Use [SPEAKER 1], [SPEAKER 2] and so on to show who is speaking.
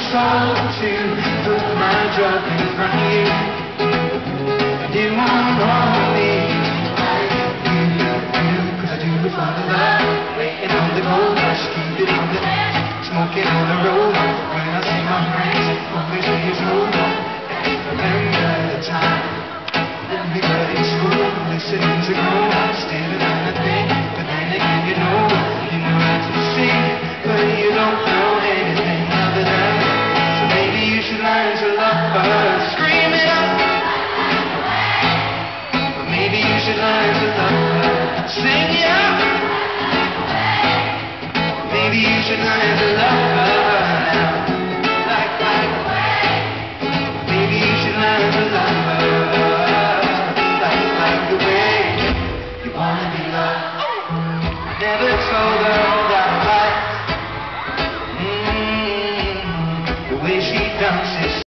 [SPEAKER 1] soul to put my drug in front of you. You won't hold me like you do, 'cause I do it for the love. Waiting on the gold rush, keep it on the smoking on the road. When I see my friends, always please hold on. Remember the time when we were in school, listening to grown ups, staring at the thing. But then again, you know how to sing, but you don't know anything other than me. So maybe you should learn to love her. Scream it up. But maybe you should learn to love her. Sing it up. Maybe you should learn to love her now. Maybe you should learn to love her. Like the way you wanna be loved. Never told her that I liked the way she dances.